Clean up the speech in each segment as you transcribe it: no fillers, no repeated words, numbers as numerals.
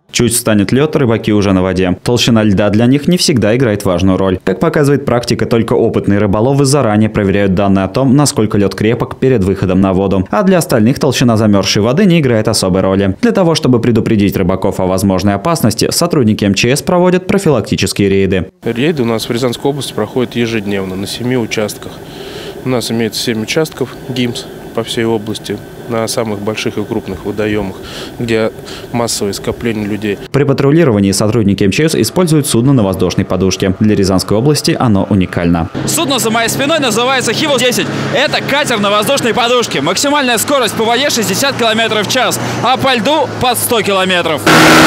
Чуть станет лед, рыбаки уже на воде. Толщина льда для них не всегда играет важную роль. Как показывает практика, только опытные рыболовы заранее проверяют данные о том, насколько лед крепок перед выходом на воду. А для остальных толщина замерзшей воды не играет особой роли. Для того, чтобы предупредить рыбаков о возможной опасности, сотрудники МЧС проводят профилактические рейды. Рейды у нас в Рязанской области проходят ежедневно на 7 участках. У нас имеется 7 участков ГИМС по всей области, на самых больших и крупных водоемах, где массовое скопление людей. При патрулировании сотрудники МЧС используют судно на воздушной подушке. Для Рязанской области оно уникально. Судно за моей спиной называется Хивл-10. Это катер на воздушной подушке. Максимальная скорость по воде 60 км в час, а по льду под 100 км.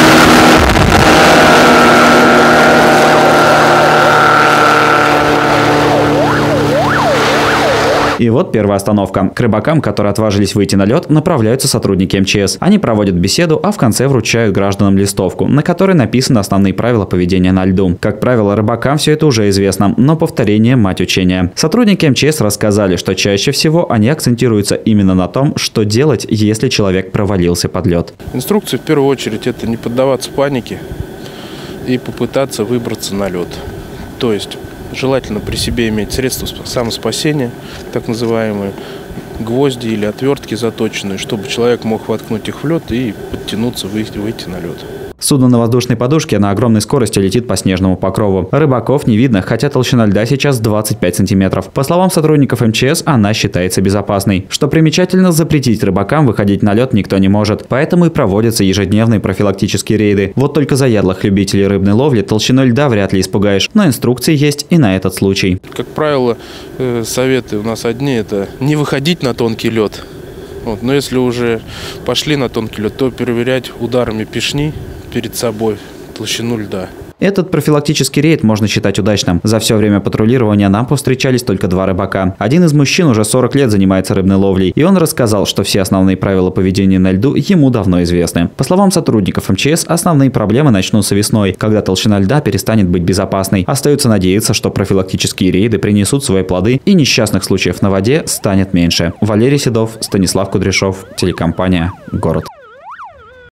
И вот первая остановка. К рыбакам, которые отважились выйти на лед, направляются сотрудники МЧС. Они проводят беседу, а в конце вручают гражданам листовку, на которой написаны основные правила поведения на льду. Как правило, рыбакам все это уже известно, но повторение – мать учения. Сотрудники МЧС рассказали, что чаще всего они акцентируются именно на том, что делать, если человек провалился под лед. Инструкция в первую очередь – это не поддаваться панике и попытаться выбраться на лед. То есть желательно при себе иметь средства самоспасения, так называемые гвозди или отвертки заточенные, чтобы человек мог воткнуть их в лед и подтянуться, выйти на лед. Судно на воздушной подушке на огромной скорости летит по снежному покрову. Рыбаков не видно, хотя толщина льда сейчас 25 сантиметров. По словам сотрудников МЧС, она считается безопасной. Что примечательно, запретить рыбакам выходить на лед никто не может. Поэтому и проводятся ежедневные профилактические рейды. Вот только заядлых любителей рыбной ловли толщиной льда вряд ли испугаешь. Но инструкции есть и на этот случай. Как правило, советы у нас одни – это не выходить на тонкий лед. Но если уже пошли на тонкий лед, то проверять ударами пешни перед собой толщину льда. Этот профилактический рейд можно считать удачным. За все время патрулирования нам повстречались только 2 рыбака. Один из мужчин уже 40 лет занимается рыбной ловлей, и он рассказал, что все основные правила поведения на льду ему давно известны. По словам сотрудников МЧС, основные проблемы начнутся весной, когда толщина льда перестанет быть безопасной. Остается надеяться, что профилактические рейды принесут свои плоды и несчастных случаев на воде станет меньше. Валерий Седов, Станислав Кудряшов, телекомпания «Город».